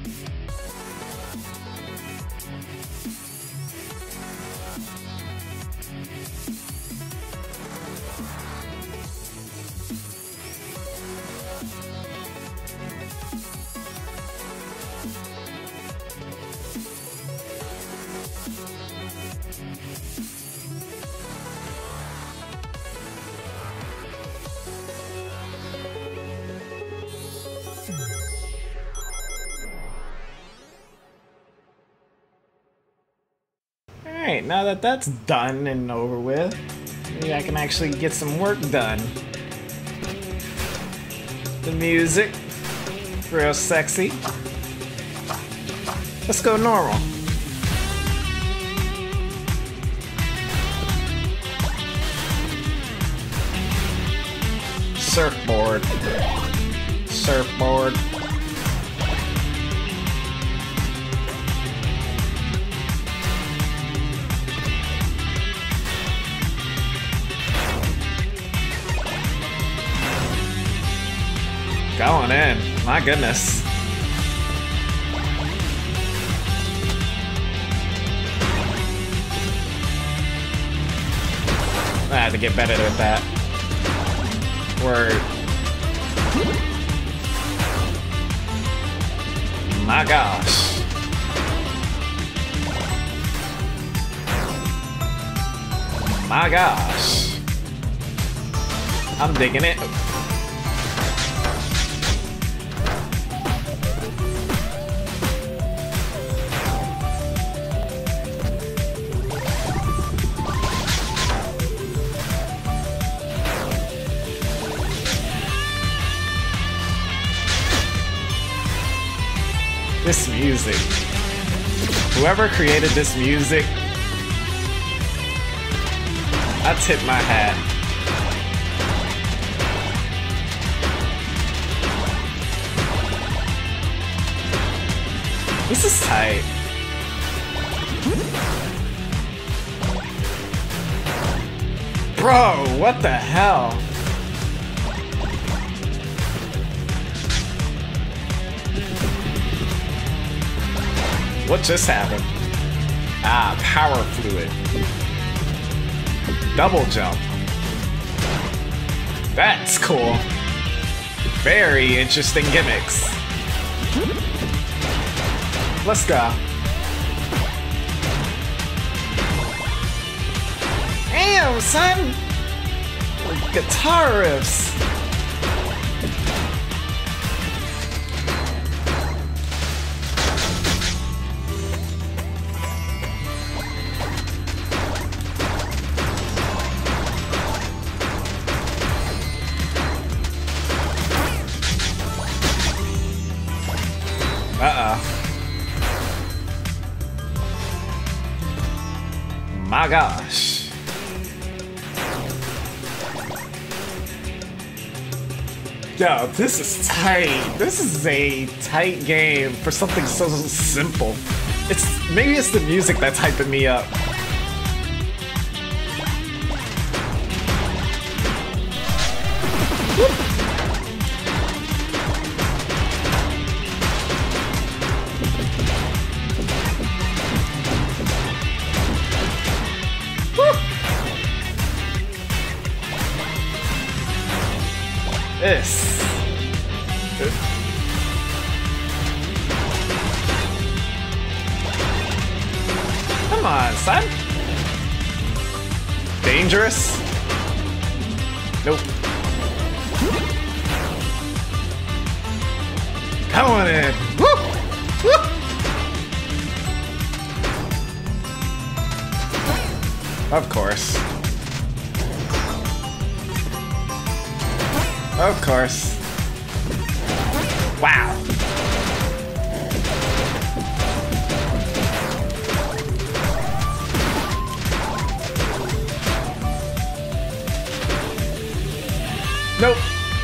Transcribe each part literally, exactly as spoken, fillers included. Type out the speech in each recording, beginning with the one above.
Alright, now that that's done and over with, maybe I can actually get some work done. The music, real sexy. Let's go normal. Surfboard. Surfboard. Going in, my goodness. I have to get better at that. Word. My gosh. My gosh. I'm digging it. This music. Whoever created this music, I tip my hat. This is tight. Bro, what the hell? What just happened? Ah, power fluid. Double jump. That's cool. Very interesting gimmicks. Let's go. Damn, son! Guitar riffs. Uh-oh. My gosh. Yo, this is tight. This is a tight game for something so simple. It's maybe it's the music that's hyping me up. This. Come on, son. Dangerous? Nope. Come on in. Woo! Woo! Of course. Of course. Wow. Nope.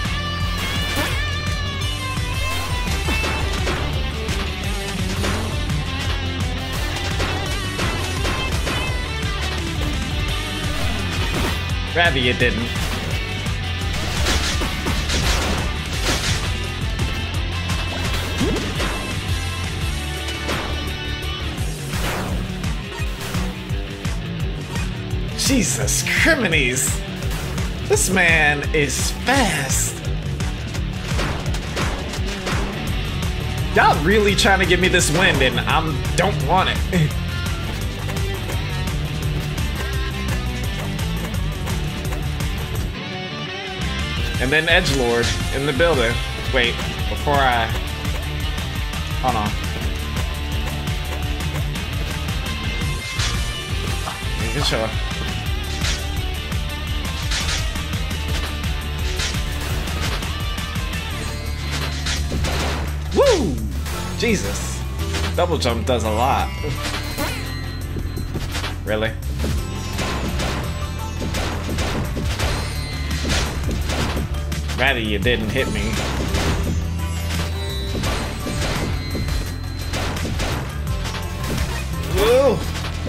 Rather you didn't. Jesus criminies! This man is fast. Y'all really trying to give me this win and I don't want it. And then Edgelord in the building. Wait, before I... Hold on. Making sure. Woo! Jesus. Double jump does a lot. Really? Rather you didn't hit me. Whoa!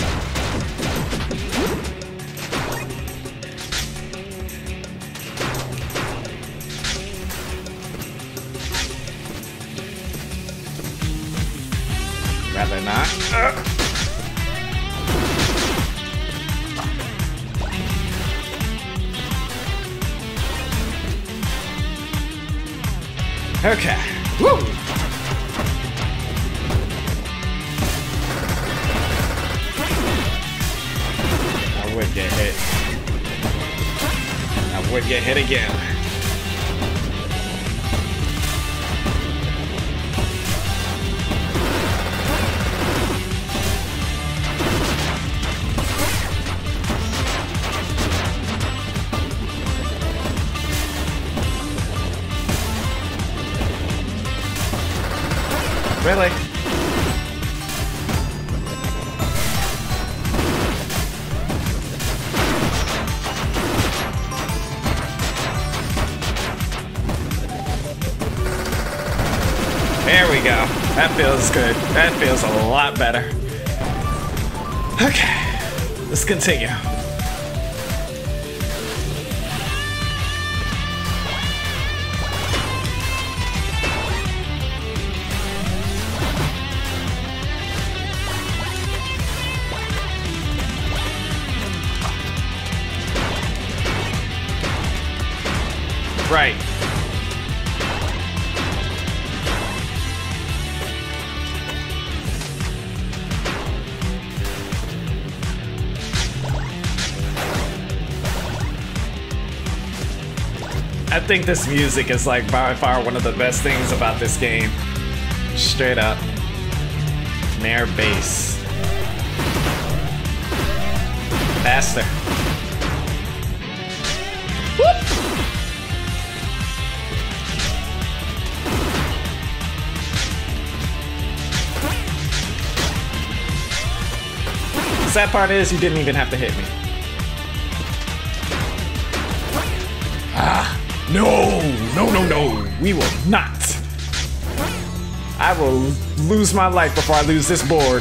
Rather not. Uh. Okay. Woo! I would get hit. I would get hit again. Really? There we go. That feels good. That feels a lot better. Okay, let's continue. Right. I think this music is like by far one of the best things about this game. Straight up. Nair bass. Faster. Whoop! The sad part is you didn't even have to hit me. Ah, no, no, no, no. We will not. I will lose my life before I lose this board.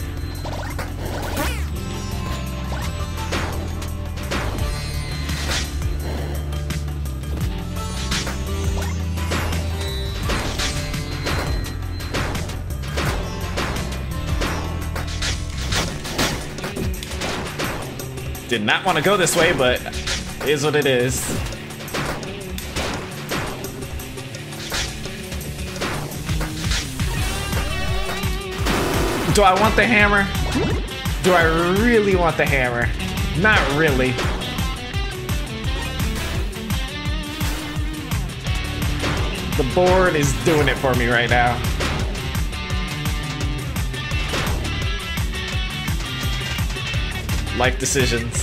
Did not want to go this way, but it is what it is. Do I want the hammer? Do I really want the hammer? Not really. The board is doing it for me right now. Life decisions.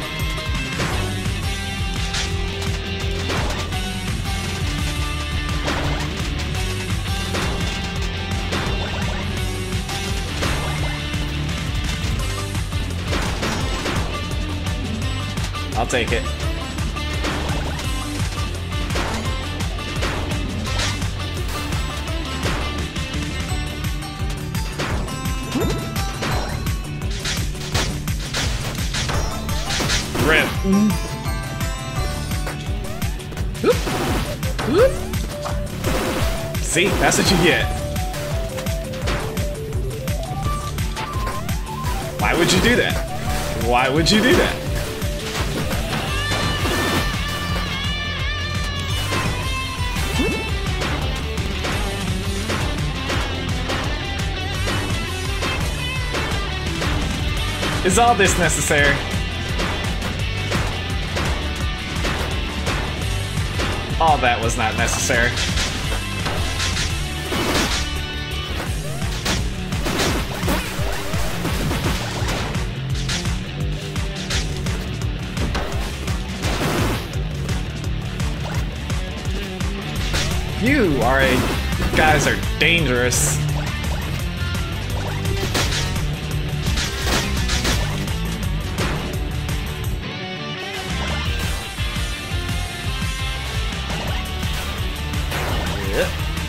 I'll take it. Rip. Mm. Oop. Oop. See, that's what you get. Why would you do that? Why would you do that? Is all this necessary? All that was not necessary. You are a... guys are dangerous. Yep.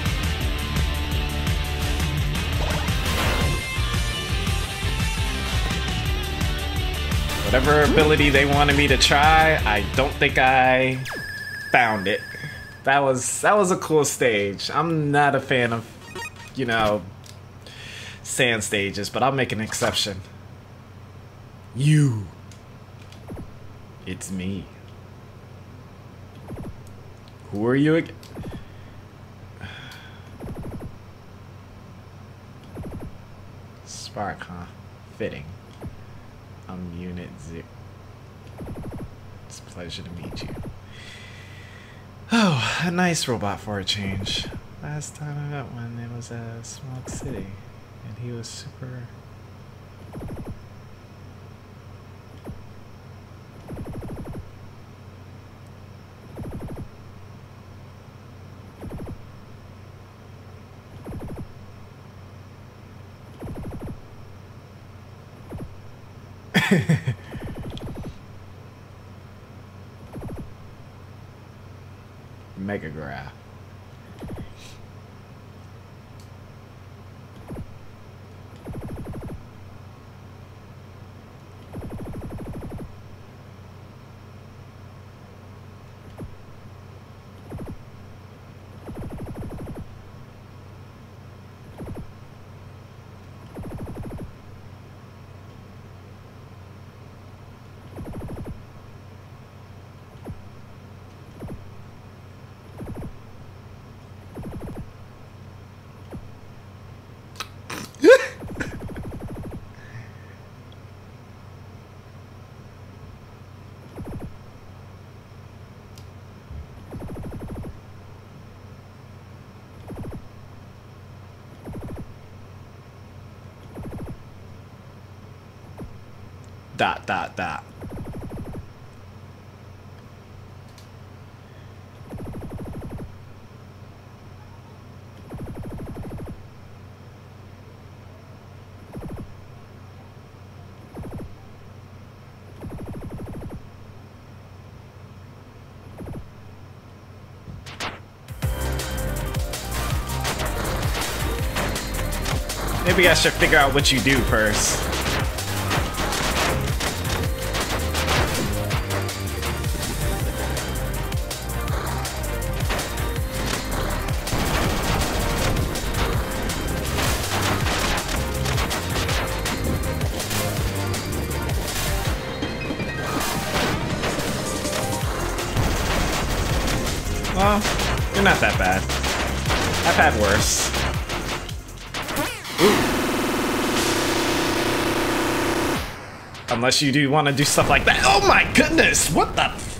Whatever ability they wanted me to try, I don't think I found it. That was that was a cool stage. I'm not a fan of, you know, sand stages, but I'll make an exception. You. It's me. Who are you again? Spark, huh? Fitting. I'm Unit Zero. It's a pleasure to meet you. Oh, a nice robot for a change. Last time I met one, it was a Smoke City, and he was super... Megagraph. Dot, dot, dot. Maybe I should figure out what you do first. Well, you're not that bad. I've had worse. Ooh. Unless you do want to do stuff like that. Oh my goodness! What the f-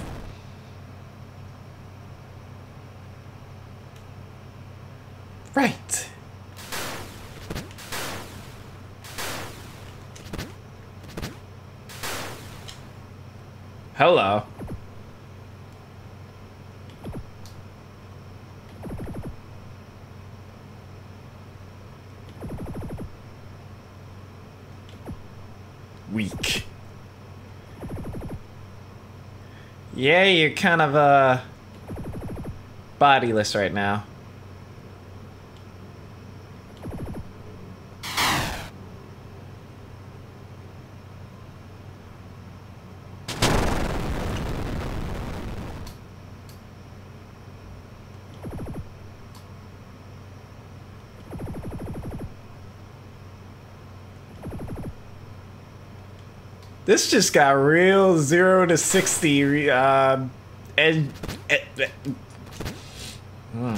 Right. Hello. Weak. Yeah, you're kind of uh bodiless right now. This just got real zero to sixty, uh, and, and, and hmm.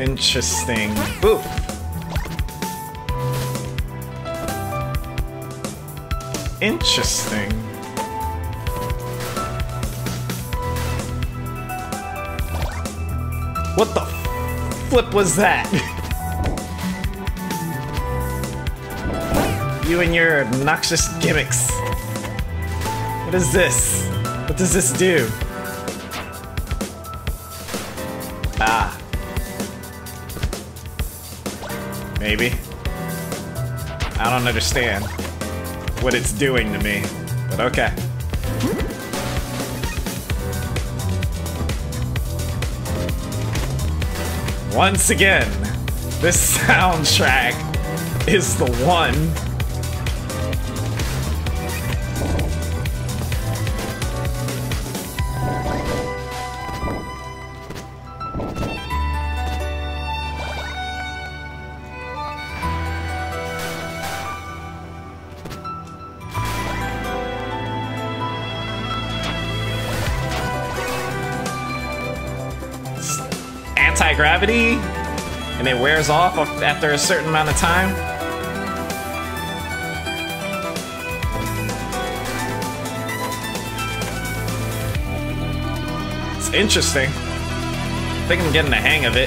Interesting. Ooh. Interesting. What the flip was that? You and your obnoxious gimmicks. What is this? What does this do? Ah. Maybe. I don't understand what it's doing to me, but okay. Once again, this soundtrack is the one. Anti-gravity, and it wears off after a certain amount of time. It's interesting. I think I'm getting the hang of it.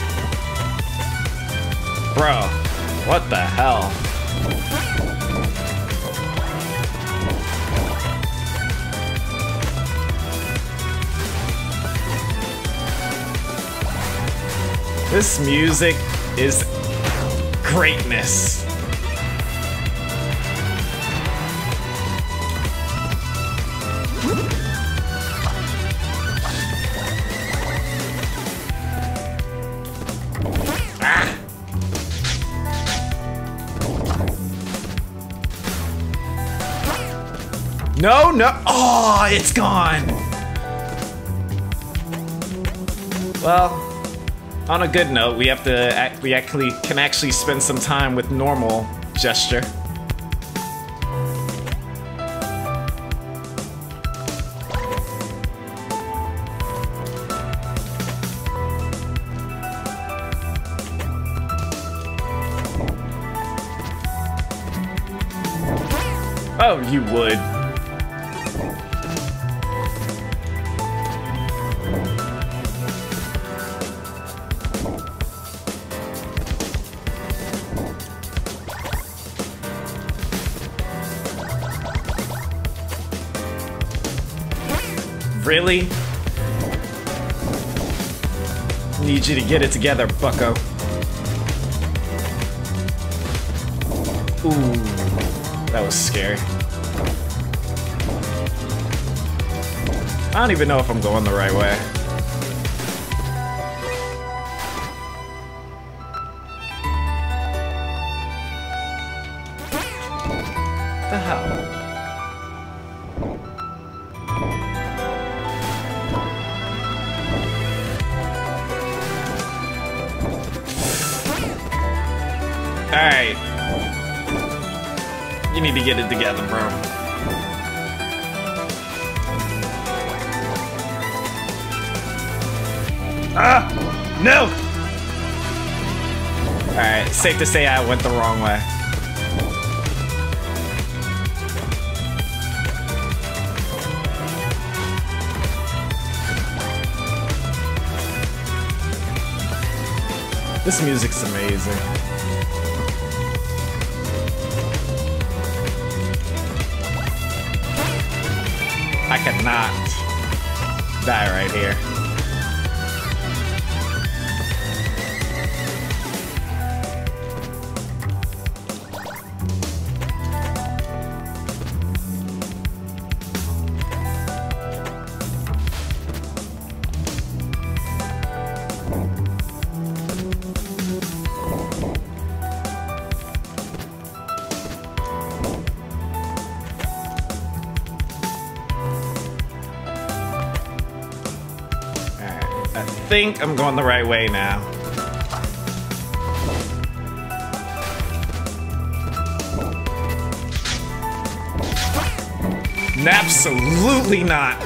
Bro, what the hell? This music is greatness. Ah. No, no. Oh, it's gone. Well, on a good note, we have to act, we actually can actually spend some time with normal gesture. Oh, you would. Really? Need you to get it together, bucko. Ooh, that was scary. I don't even know if I'm going the right way. What the hell? Alright. You need to get it together, bro. Ah! No! Alright, safe to say I went the wrong way. This music's amazing. I cannot die right here. I think I'm going the right way now. Absolutely not.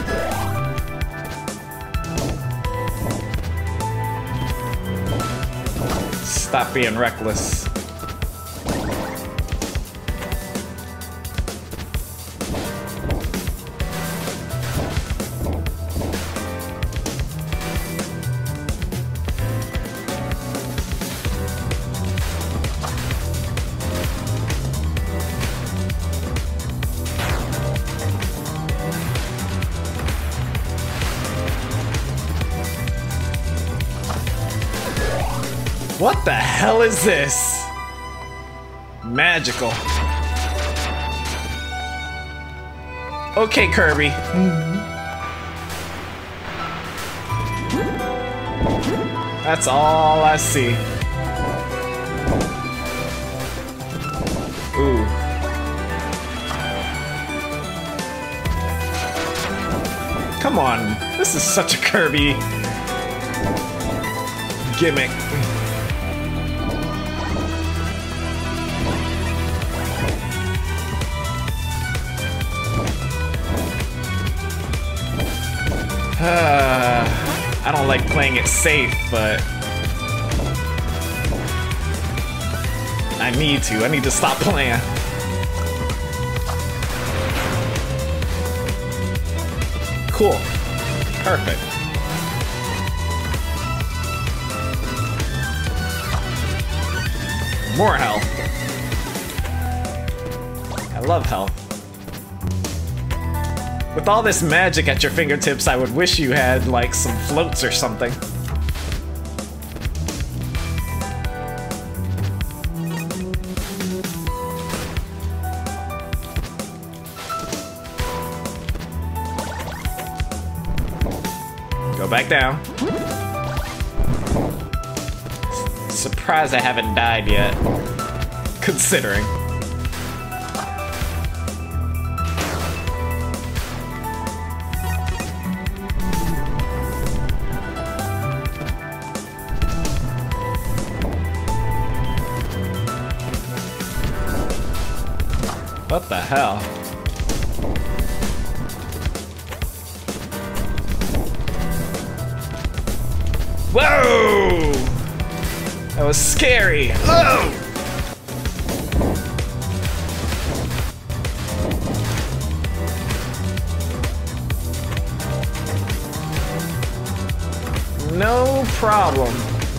Stop being reckless. What the hell is this? Magical. Okay, Kirby. That's all I see. Ooh. Come on. This is such a Kirby gimmick. Uh, I don't like playing it safe, but I need to. I need to stop playing. Cool. Perfect. More health. I love health. With all this magic at your fingertips, I would wish you had, like, some floats or something. Go back down. Surprised I haven't died yet. Considering. What the hell? Whoa! That was scary. Oh! No problem.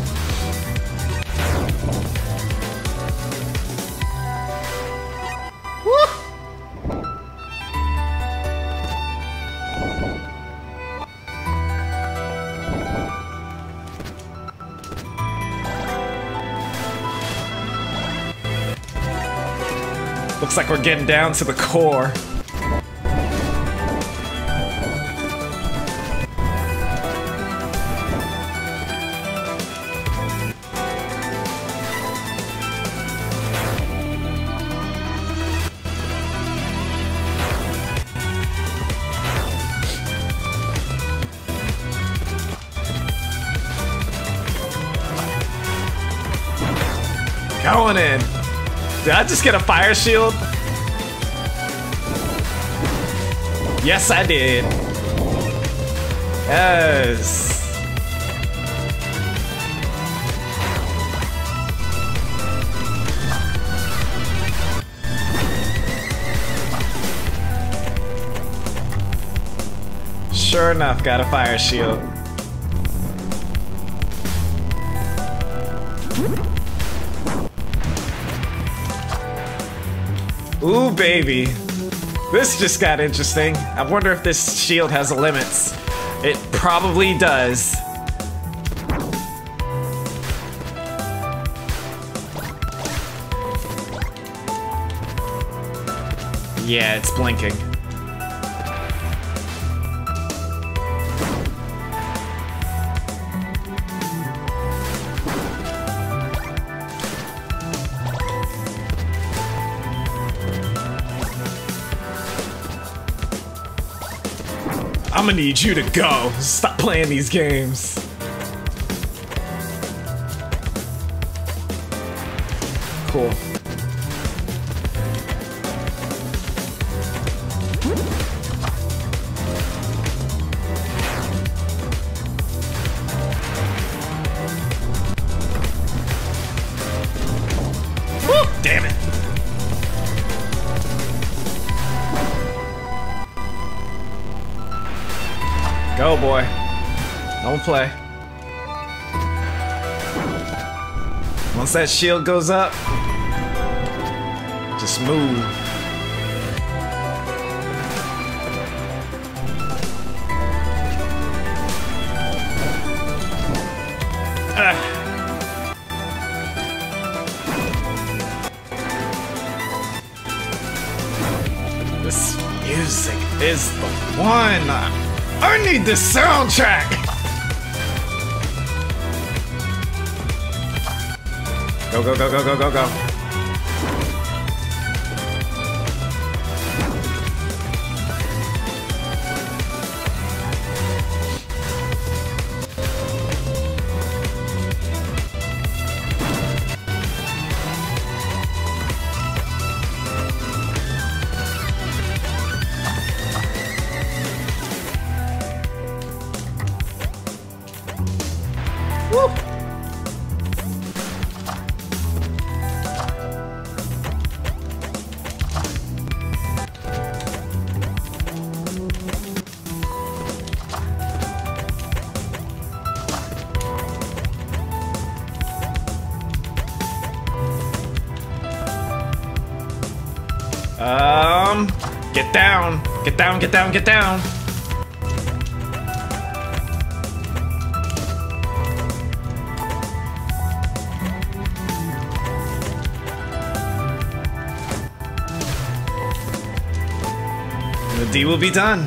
Looks like we're getting down to the core. Going in. Did I just get a fire shield? Yes, I did. Yes. Sure enough, got a fire shield. Ooh, baby. This just got interesting. I wonder if this shield has limits. It probably does. Yeah, it's blinking. I'm gonna need you to go. Stop playing these games. Cool. boy. Don't play. Once that shield goes up, just move. Ah. This music is the one. I need this soundtrack. Go, go, go, go, go, go, go. Woo! Um, get down, get down, get down, get down. The D will be done.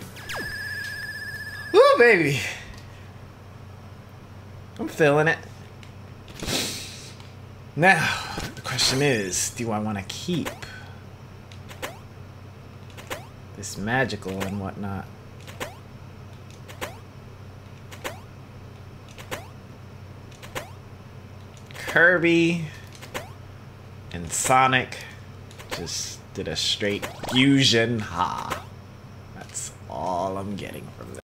Woo, baby. I'm feeling it. Now, the question is, do I want to keep this magical and whatnot? Kirby and Sonic just did a straight fusion. Ha. That's all I'm getting from